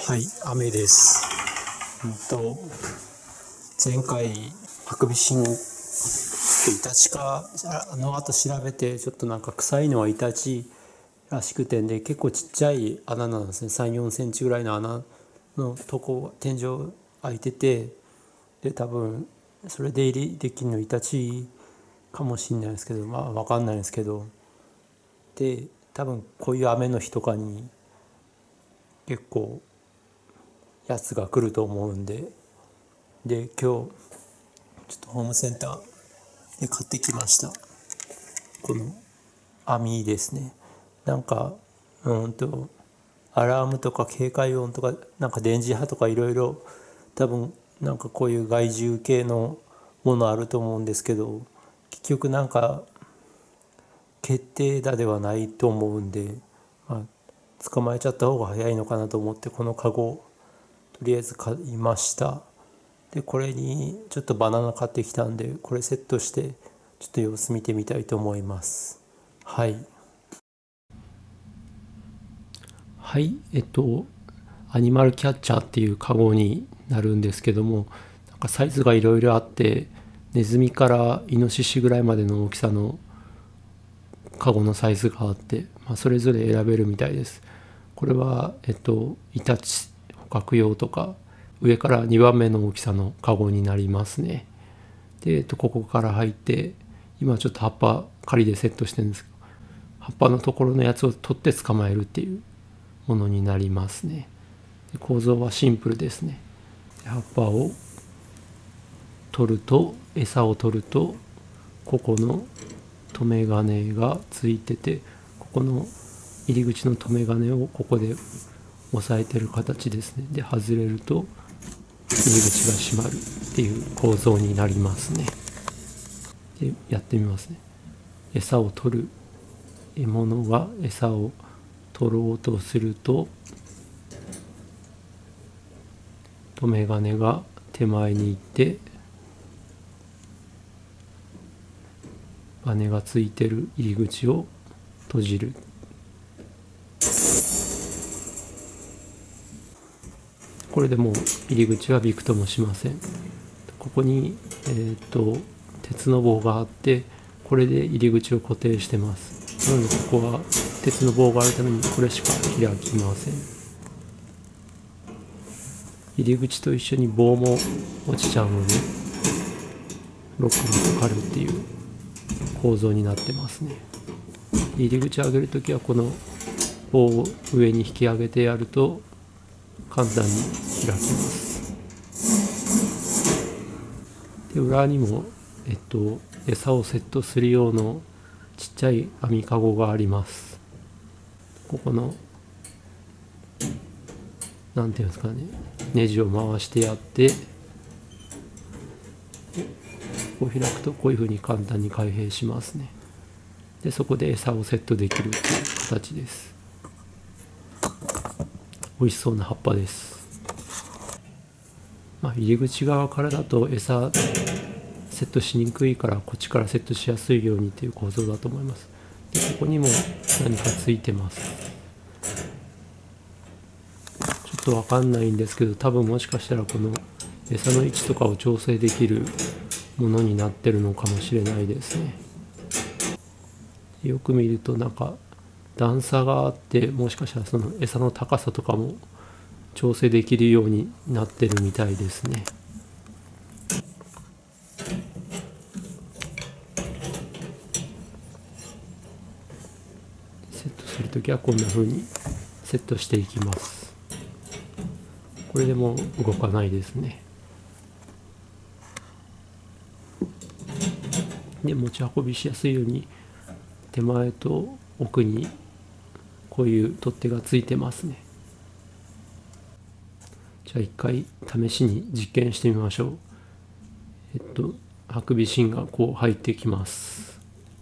はい、雨です。前回ハクビシンイタチかの後調べて、ちょっとなんか臭いのはイタチらしくて、で結構ちっちゃい穴なんですね。3、4センチぐらいの穴のとこ天井開いてて、で多分それで入りできるのイタチかもしれないですけど、分かんないですけど、で多分こういう雨の日とかに結構やつが来ると思うんで、今日ちょっとホームセンターで買ってきました。この網ですね。なんかアラームとか警戒音とかなんか電磁波とかいろいろ多分なんかこういう害獣系のものあると思うんですけど、結局なんか決定打ではないと思うんで、捕まえちゃった方が早いのかなと思ってこのカゴとりあえず買いました。でこれにちょっとバナナ買ってきたんで、これセットしてちょっと様子見てみたいと思います。はい、アニマルキャッチャーっていうカゴになるんですけども、なんかサイズがいろいろあって、ネズミからイノシシぐらいまでの大きさのカゴのサイズがあって、それぞれ選べるみたいです。これはイタチ捕獲用とか上から2番目の大きさのカゴになりますね。で、ここから入って、今ちょっと葉っぱ仮でセットしてるんですけど、葉っぱのところのやつを取って捕まえるっていうものになりますね。で構造はシンプルですね。葉っぱを取ると、餌を取ると、ここの留め金がついてて、ここの入り口の留め金をここで押さえてる形ですね。で外れると入り口が閉まるっていう構造になりますね。でやってみますね。餌を取る獲物が餌を取ろうとすると、留め金が手前に行ってバネがついてる入り口を閉じる。これでもう入り口はびくともしません。ここに、鉄の棒があって、これで入り口を固定してます。なのでここは鉄の棒があるためにこれしか開きません。入り口と一緒に棒も落ちちゃうのでロックがかかるっていう構造になってますね。入り口を上げるときはこの棒を上に引き上げてやると簡単に開きます。で裏にも、餌をセットする用のちっちゃい網かごがあります。ここのなんていうんですかね、ネジを回してやって、こう開くとこういうふうに簡単に開閉しますね。でそこで餌をセットできるという形です。美味しそうな葉っぱです。入り口側からだと餌セットしにくいから、こっちからセットしやすいようにという構造だと思います。でここにも何かついてます。ちょっと分かんないんですけど、多分もしかしたらこの餌の位置とかを調整できるものになってるのかもしれないですね。よく見るとなんか段差があって、もしかしたらその餌の高さとかも調整できるようになってるみたいですね。セットするときはこんな風にセットしていきます。これでもう動かないですね。で持ち運びしやすいように手前と奥にこういう取っ手がついてますね。じゃあ一回試しに実験してみましょう。ハクビシンがこう入ってきます。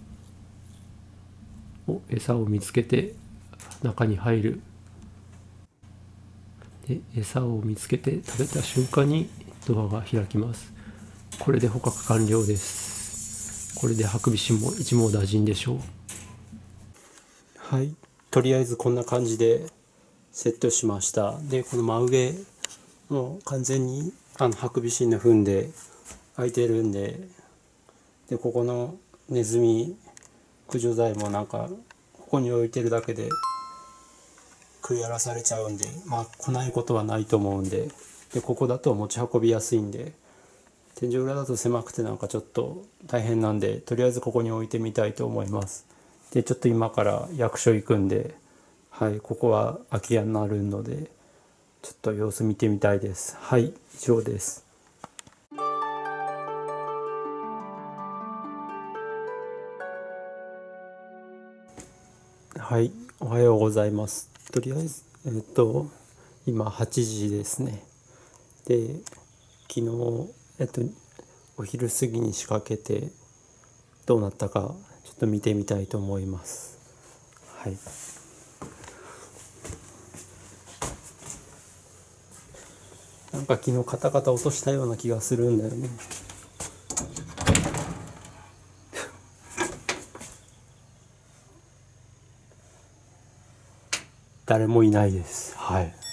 餌を見つけて中に入る。で餌を見つけて食べた瞬間にドアが開きます。これで捕獲完了です。これでハクビシンも一網打尽でしょう。はい、とりあえずこんな感じでセットしました。でこの真上もう完全にハクビシンの糞で開いてるんで、ここのネズミ駆除剤もなんかここに置いてるだけで食い荒らされちゃうんで、来ないことはないと思うんで、ここだと持ち運びやすいんで、天井裏だと狭くてなんかちょっと大変なんで、とりあえずここに置いてみたいと思います。でちょっと今から役所行くんで、ここは空き家になるのでちょっと様子見てみたいです。以上です。おはようございます。とりあえず今8時ですね。で昨日お昼過ぎに仕掛けてどうなったかちょっと見てみたいと思います。なんか昨日カタカタ落としたような気がするんだよね。誰もいないです。